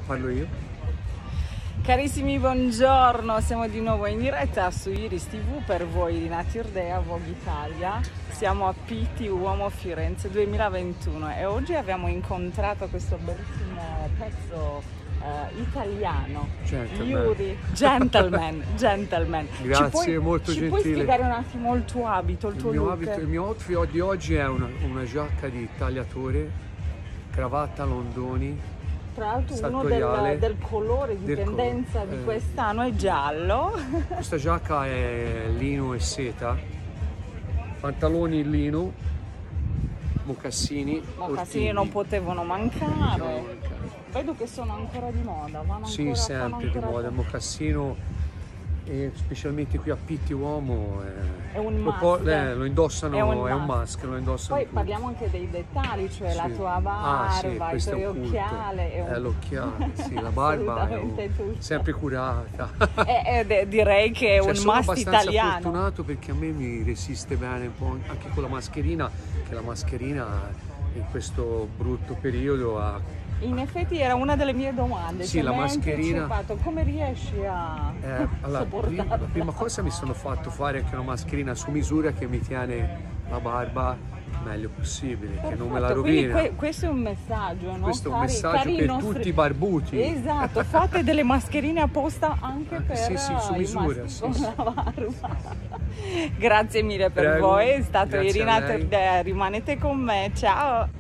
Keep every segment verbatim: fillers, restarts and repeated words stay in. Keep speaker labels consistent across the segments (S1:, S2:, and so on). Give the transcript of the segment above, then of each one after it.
S1: parlo io.
S2: Carissimi, buongiorno, siamo di nuovo in diretta su Iris tivù per voi di Naturedea Vogue Italia. Siamo a Pitti Uomo Firenze duemilaventuno e oggi abbiamo incontrato questo bellissimo pezzo uh, italiano.
S1: Gentleman.
S2: Yuri, gentleman, gentleman.
S1: Grazie,
S2: ci puoi,
S1: molto
S2: ci
S1: gentile.
S2: Ci puoi spiegare un attimo il tuo abito, il tuo
S1: il mio
S2: look?
S1: Abito, il mio outfit di oggi è una, una giacca di tagliatore, cravatta Londoni.
S2: Tra l'altro uno del, del colore di
S1: del
S2: tendenza
S1: colore,
S2: di
S1: eh,
S2: quest'anno è giallo.
S1: Questa giacca è lino e seta, pantaloni in lino, mocassini.
S2: Mocassini non potevano mancare. Vedo che sono ancora di moda, vanno
S1: Sì,
S2: ancora,
S1: sempre di moda. Il mocassino, e specialmente qui a Pitti Uomo,
S2: è un
S1: lo,
S2: must.
S1: Eh, lo indossano,
S2: è un,
S1: è un must, lo indossano.
S2: Poi
S1: tutti.
S2: Parliamo anche dei dettagli, cioè
S1: sì.
S2: la tua barba,
S1: ah, sì,
S2: i tuoi occhiali.
S1: È un... l'occhiale, sì, la barba è un... sempre curata.
S2: e, e, direi che è
S1: cioè,
S2: un
S1: sono
S2: must
S1: italiano. Sono
S2: italiano.
S1: fortunato perché a me mi resiste bene un po' anche con la mascherina, che la mascherina in questo brutto periodo ha...
S2: In effetti era una delle mie domande.
S1: Sì,
S2: cioè,
S1: la mascherina.
S2: Come riesci a
S1: eh, allora,
S2: sopportarla?
S1: La prima cosa mi sono fatto fare anche una mascherina su misura che mi tiene la barba meglio possibile,
S2: Perfetto,
S1: che non me la rovina.
S2: Que questo è un messaggio, no?
S1: Questo è un
S2: cari,
S1: messaggio
S2: cari
S1: per
S2: nostri...
S1: tutti i barbuti.
S2: Esatto, fate delle mascherine apposta anche per
S1: sì, sì, su misura, sì,
S2: con
S1: sì.
S2: la barba. Grazie mille per
S1: Prego.
S2: voi, è stato
S1: Grazie
S2: Irina, rimanete con me, ciao!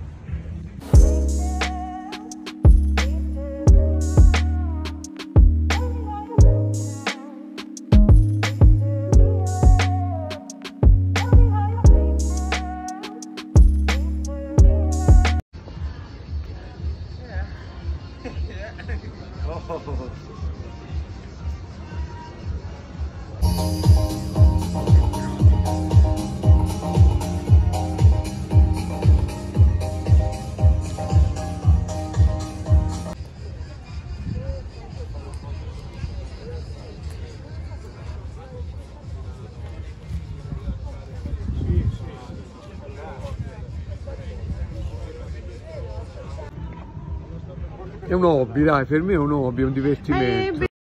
S1: Oh. È un hobby, dai, per me è un hobby, è un divertimento.